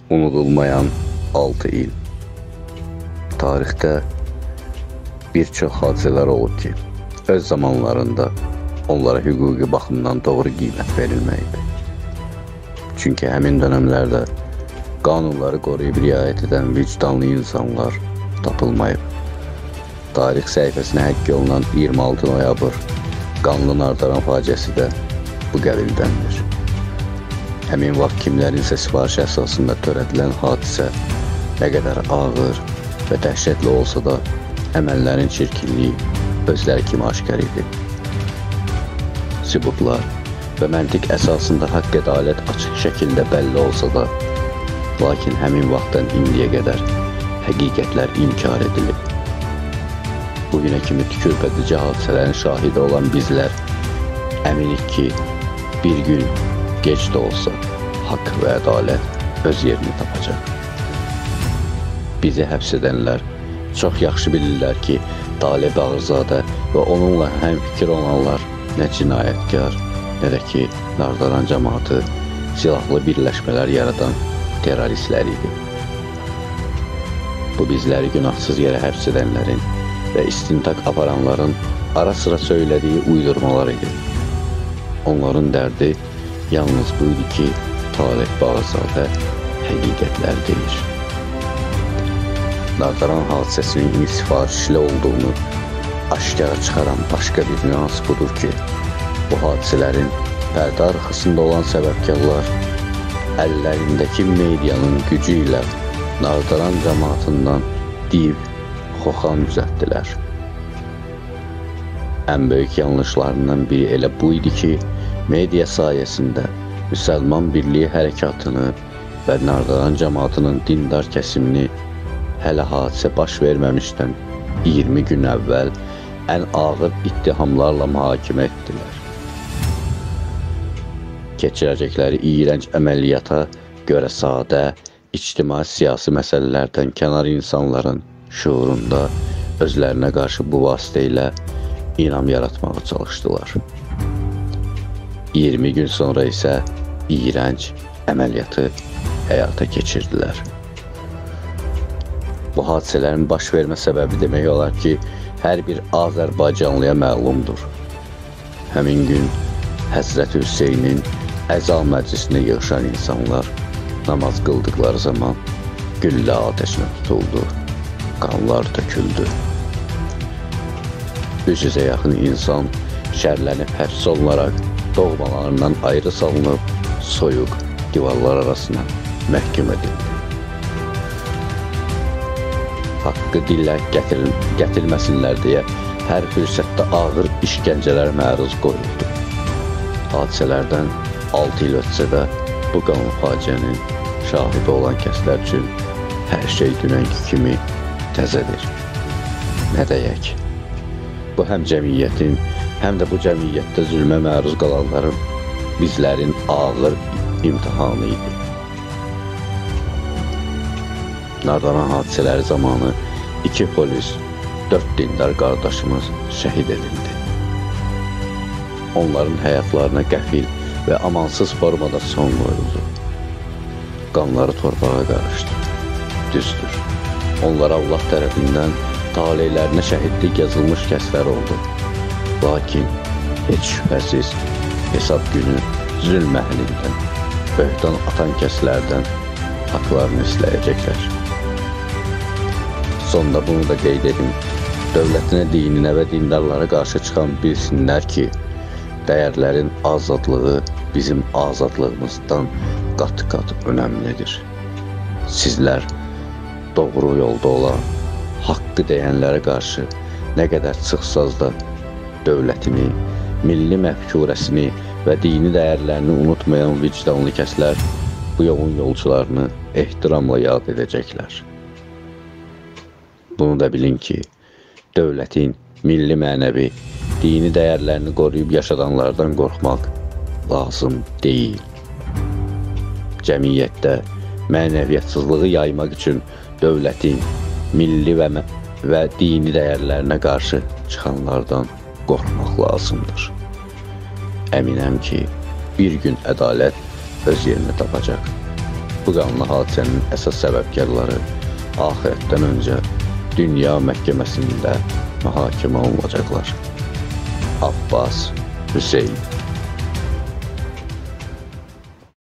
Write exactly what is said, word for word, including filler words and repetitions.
Unudulmayan altı il. Tarixdə bir çox hadisələr olub ki, öz zamanlarında onlara hüquqi baxımdan doğru qiymət verilməkdir. Çünki həmin dönəmlərdə qanunları qoruyub riayət edən vicdanlı insanlar tapılmayıb. Tarix səhifəsinə həkk olunan iyirmi altı noyabr qanlı Nardaran faciəsi də bu qəbildəndir. Həmin vaxt kimlərinsə sifarişi əsasında törədilən hadisə nə qədər ağır və dəhşətli olsa da, əməllərin çirkinliyi özləri kimi aşkar idi. Sübutlar və məntiq əsasında haqq ədalət açıq şəkildə bəlli olsa da, lakin həmin vaxtdan indiyə qədər həqiqətlər inkar edilib. Bugünə kimi tükürpədici hadisələrin şahidi olan bizlər əminik ki, bir gün gec də olsa haqq və ədalət öz yerini tapacaq. Bizi həbs edənlər çox yaxşı bilirlər ki, Talib Ağırzadə və onunla həmfikir olanlar nə cinayətkar, nə də ki, Nardaran cəmaatı silahlı birləşmələr yaradan terroristlər idi. Bu bizləri günahsız yerə həbs edənlərin və istintaq aparanların ara sıra söylədiyi uydurmalar idi. Onların dərdi yalnız buydu ki, Talib Ağırzadə həqiqətlər deyir. Nardaran hadisəsinin sifarişli olduğunu aşkara çıxaran başqa bir nüans budur ki, bu hadisələrin pərdə arxasında olan səbəbkarlar əllərindəki medianın gücü ilə Nardaran cəmaatından div, xoxan düzəltdilər. Ən böyük yanlışlarından biri elə bu idi ki, media sayəsində Müsəlman Birliyi hərəkatını və Nardaran cəmaatının dindar kəsimini hələ hadisə baş verməmişdən iyirmi gün əvvəl ən ağır ittihamlarla mühakimə etdilər. Keçirəcəkləri iyrənc əməliyyata görə sadə, ictimai-siyasi məsələlərdən kənar insanların şuurunda özlərinə qarşı bu vasitə ilə inam yaratmağa çalışdılar. iyirmi gün sonra isə iyrənc əməliyyatı həyata keçirdilər. Bu hadisələrin baş vermə səbəbi demək olar ki, hər bir Azərbaycanlıya məlumdur. Həmin gün Həzrəti Hüseynin əza məclisinə yığışan insanlar namaz qıldıqları zaman güllə atəşinə tutuldu, qanlar töküldü. üç yüzə yaxın insan şərlənib həbs olunaraq doğmalarından ayrı salınıb, soyuq divarlar arasına məhkum edildi. Haqqı dilə gətir gətirməsinlər deyə hər fürsətdə ağır işgəncələr məruz qoyuldu. Hadisələrdən altı il ötsə də bu qanlı faciənin şahidi olan kəslər üçün hər şey dünənki kimi təzədir. Nə deyək? Bu həm cəmiyyətin, həm də bu cəmiyyətdə zülmə məruz qalanların, bizlərin ağır imtihanı idi. Nardaran hadisələri zamanı iki polis, dörd dindar qardaşımız şəhid edildi. Onların həyatlarına qəfil və amansız formada son qoyuldu. Qanları torpağa qarışdı. Düzdür, onlar Allah tərəfindən taleylərinə şəhidlik yazılmış kəslər oldu. Lakin heç şübhəsiz hesab günü zülm əhlindən, böhtan atan kəslərdən haqlarını istəyəcəklər. Sonda bunu da qeyd edim, dövlətinə, dininə və dindarlara qarşı çıxan bilsinlər ki, dəyərlərin azadlığı bizim azadlığımızdan qat-qat önəmlidir. Sizlər doğru yolda olan, haqqı deyənlərə qarşı nə qədər çıxsaz da dövlətini, milli məfkurəsini və dini dəyərlərini unutmayan vicdanlı kəslər bu yolun yolcularını ehtiramla yad edəcəklər. Bunu da bilin ki, dövlətin milli mənəvi, dini dəyərlərini qoruyub yaşadanlardan qorxmaq lazım deyil. Cəmiyyətdə mənəviyyatsızlığı yaymaq üçün dövlətin milli və, və dini dəyərlərinə qarşı çıxanlardan qorxmaq lazımdır. Əminəm ki, bir gün ədalət öz yerini tapacaq. bu qanlı hadisənin əsas səbəbkarları axirətdən öncə dünya məhkəməsində mühakimə olunacaqlar. Abbas Hüseyn.